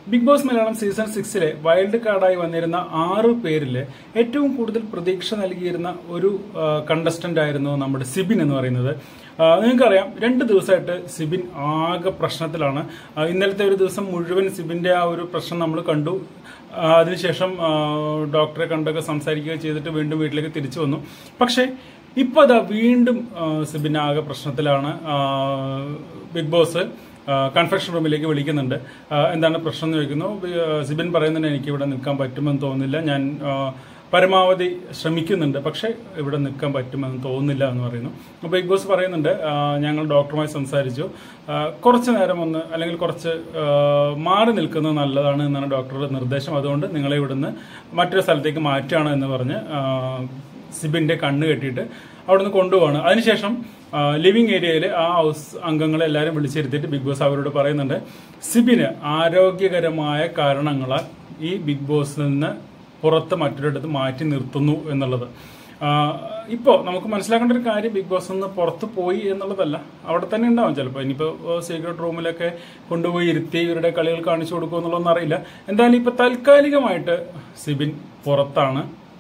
Big Boss Malayalam season 6 wild കാർഡായി വന്നിരുന്ന 6 പേരില് ഏറ്റവും കൂടുതൽ പ്രതീക്ഷ നൽകിയിരുന്ന ഒരു കണ്ടസ്റ്റന്റ് ആയിരുന്നു നമ്മുടെ സിബിൻ എന്ന് പറയുന്നത്. നിങ്ങൾക്കറിയാം 2 ദിവസമായിട്ട് സിബിൻ ആകെ പ്രശ്നത്തിലാണ്. ഇന്നലത്തെ ഒരു ദിവസം മുഴുവൻ സിബിന്റെ ആ ഒരു പ്രശ്നം നമ്മൾ കണ്ടു. അതിനുശേഷം ഡോക്ടറെ കണ്ടൊക്കെ സംസാരിക്കുക ചെയ്തിട്ട് വീണ്ടും വീട്ടിലേക്ക് തിരിച്ചു വന്നു. പക്ഷെ ഇപ്പൊ അതാ വീണ്ടും സിബിൻ ആകെ പ്രശ്നത്തിലാണ്. ബിഗ് ബോസ് കൺഫെക്ഷൻ റൂമിലേക്ക് വിളിക്കുന്നുണ്ട്. എന്താണ് പ്രശ്നം എന്ന് ചോദിക്കുന്നു. സിബിൻ പറയുന്നുണ്ട്, എനിക്ക് ഇവിടെ നിൽക്കാൻ പറ്റുമെന്ന് തോന്നുന്നില്ല, ഞാൻ പരമാവധി ശ്രമിക്കുന്നുണ്ട്, പക്ഷെ ഇവിടെ നിൽക്കാൻ പറ്റുമെന്ന് തോന്നുന്നില്ല എന്ന് പറയുന്നു. അപ്പോൾ ബിഗ് ബോസ് പറയുന്നുണ്ട്, ഞങ്ങൾ ഡോക്ടറുമായി സംസാരിച്ചു, കുറച്ച് നേരം ഒന്ന് അല്ലെങ്കിൽ കുറച്ച് മാറി നിൽക്കുന്നത് നല്ലതാണ് എന്നാണ് ഡോക്ടറുടെ നിർദ്ദേശം, അതുകൊണ്ട് നിങ്ങളെ ഇവിടുന്ന് മറ്റൊരു സ്ഥലത്തേക്ക് മാറ്റുകയാണ് എന്ന് പറഞ്ഞ് സിബിന്റെ കണ്ണ് കെട്ടിയിട്ട് അവിടുന്ന് കൊണ്ടുപോവാണ്. അതിനുശേഷം ലിവിംഗ് ഏരിയയിൽ ആ ഹൗസ് അംഗങ്ങളെ എല്ലാവരും വിളിച്ചിരുത്തിയിട്ട് ബിഗ് ബോസ് അവരോട് പറയുന്നുണ്ട്, സിബിന് ആരോഗ്യകരമായ കാരണങ്ങളാൽ ഈ ബിഗ് ബോസിൽ നിന്ന് പുറത്ത് മറ്റൊരിടത്ത് മാറ്റി നിർത്തുന്നു എന്നുള്ളത്. ഇപ്പോൾ നമുക്ക് മനസ്സിലാക്കേണ്ട ഒരു കാര്യം, ബിഗ് ബോസിൽ നിന്ന് പുറത്ത് പോയി എന്നുള്ളതല്ല, അവിടെ തന്നെ ഉണ്ടാവും. ചിലപ്പോൾ ഇനിയിപ്പോൾ സീക്രട്ട് റൂമിലൊക്കെ കൊണ്ടുപോയി ഇരുത്തി ഇവരുടെ കളികൾ കാണിച്ചു കൊടുക്കുമോ എന്നുള്ളതൊന്നും അറിയില്ല. എന്തായാലും ഇപ്പൊ താൽക്കാലികമായിട്ട് സിബിൻ പുറത്താണ്.